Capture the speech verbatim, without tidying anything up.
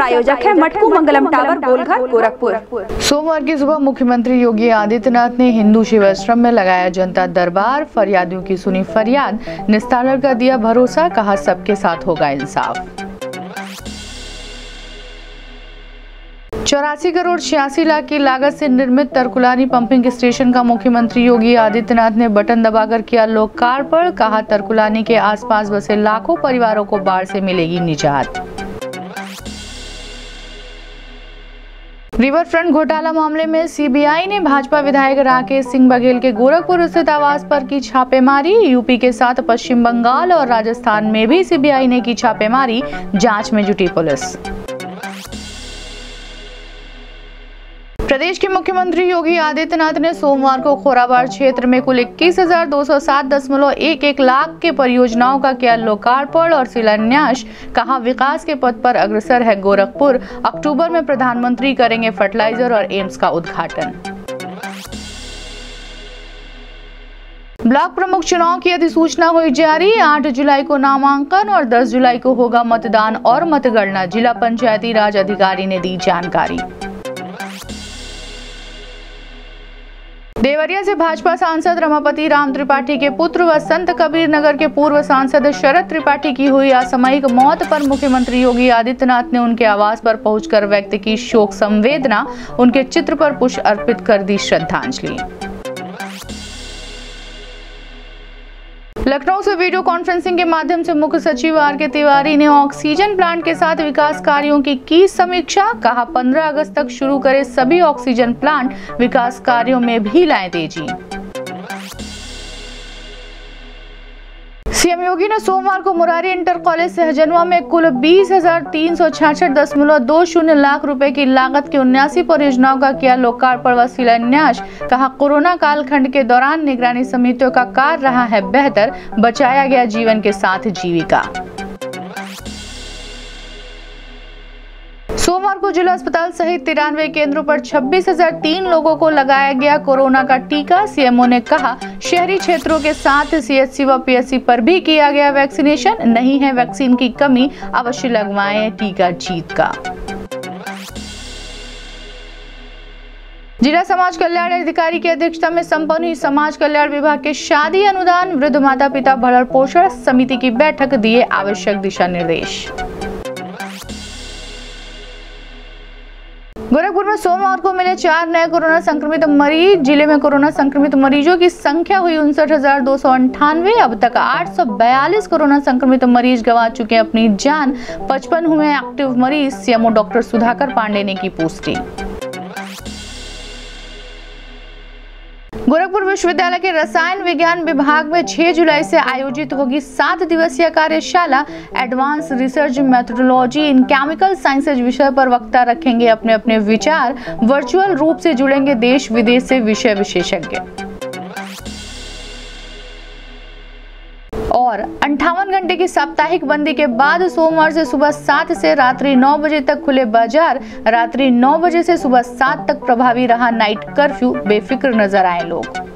प्रायोजक है मटकू मंगलम टावर, गोलघर, गोरखपुर। सोमवार की सुबह मुख्यमंत्री योगी आदित्यनाथ ने हिंदू शिवाश्रम में लगाया जनता दरबार, फरियादियों की सुनी फरियाद, निस्तारण का दिया भरोसा, कहा सबके साथ होगा इंसाफ। चौरासी करोड़ छियासी लाख की लागत से निर्मित तरकुलानी पंपिंग स्टेशन का मुख्यमंत्री योगी आदित्यनाथ ने बटन दबाकर किया लोकार्पण, कहा तरकुलानी के आसपास बसे लाखों परिवारों को बाढ़ से मिलेगी निजात। रिवर फ्रंट घोटाला मामले में सीबीआई ने भाजपा विधायक राकेश सिंह बघेल के गोरखपुर स्थित आवास पर की छापेमारी। यूपी के साथ पश्चिम बंगाल और राजस्थान में भी सीबीआई ने की छापेमारी, जांच में जुटी पुलिस। प्रदेश के मुख्यमंत्री योगी आदित्यनाथ ने सोमवार को खोराबाड़ क्षेत्र में कुल इक्कीस हजार दो सौ सात दशमलव एक एक लाख के परियोजनाओं का किया लोकार्पण और शिलान्यास, कहा विकास के पथ पर अग्रसर है गोरखपुर। अक्टूबर में प्रधानमंत्री करेंगे फर्टिलाइजर और एम्स का उद्घाटन। ब्लॉक प्रमुख चुनाव की अधिसूचना हुई जारी, आठ जुलाई को नामांकन और दस जुलाई को होगा मतदान और मतगणना, जिला पंचायती राज अधिकारी ने दी जानकारी। देवरिया से भाजपा सांसद रमापति राम त्रिपाठी के पुत्र व संत कबीर नगर के पूर्व सांसद शरद त्रिपाठी की हुई असामयिक मौत पर मुख्यमंत्री योगी आदित्यनाथ ने उनके आवास पर पहुंचकर व्यक्त की शोक संवेदना, उनके चित्र पर पुष्प अर्पित कर दी श्रद्धांजलि। लखनऊ से वीडियो कॉन्फ्रेंसिंग के माध्यम से मुख्य सचिव आर के तिवारी ने ऑक्सीजन प्लांट के साथ विकास कार्यों की की समीक्षा, कहा पंद्रह अगस्त तक शुरू करे सभी ऑक्सीजन प्लांट, विकास कार्यों में भी लाएं तेजी। सीएम योगी ने सोमवार को मुरारी इंटर कॉलेज सहजनवा में कुल बीस हजार तीन सौ छियासठ दशमलव दो शून्य लाख रुपए की लागत के उन्यासी परियोजनाओं का किया लोकार्पण व शिलान्यास, कहा कोरोना कालखंड के दौरान निगरानी समितियों का कार्य रहा है बेहतर, बचाया गया जीवन के साथ जीविका। सोमवार को जिला अस्पताल सहित तिरानवे केंद्रों पर छब्बीस हजार तीन लोगों को लगाया गया कोरोना का टीका। सीएमओ ने कहा शहरी क्षेत्रों के साथ सीएचसी व पीएचसी पर भी किया गया वैक्सीनेशन, नहीं है वैक्सीन की कमी, अवश्य लगवाएं, टीका जीत का। जिला समाज कल्याण अधिकारी की अध्यक्षता में संपन्न हुई समाज कल्याण विभाग के शादी अनुदान वृद्ध माता पिता भरण पोषण समिति की बैठक, दिए आवश्यक दिशा निर्देश। गोरखपुर में सोमवार को मिले चार नए कोरोना संक्रमित मरीज, जिले में कोरोना संक्रमित मरीजों की संख्या हुई उनसठ हजार दो सौ अंठानवे। अब तक आठ सौ बयालीस कोरोना संक्रमित मरीज गंवा चुके हैं अपनी जान, पचपन हुए एक्टिव मरीज, सीएमओ डॉक्टर सुधाकर पांडे ने की पुष्टि। गोरखपुर विश्वविद्यालय के रसायन विज्ञान विभाग में छह जुलाई से आयोजित होगी सात दिवसीय कार्यशाला। Advance research methodology in chemical sciences विषय पर वक्ता रखेंगे अपने अपने विचार, वर्चुअल रूप से जुड़ेंगे देश विदेश से विषय विशेषज्ञ। और अंठावन घंटे की साप्ताहिक बंदी के बाद सोमवार से सुबह सात से रात्रि नौ बजे तक खुले बाजार, रात्रि नौ बजे से सुबह सात तक प्रभावी रहा नाइट कर्फ्यू, बेफिक्र नजर आए लोग।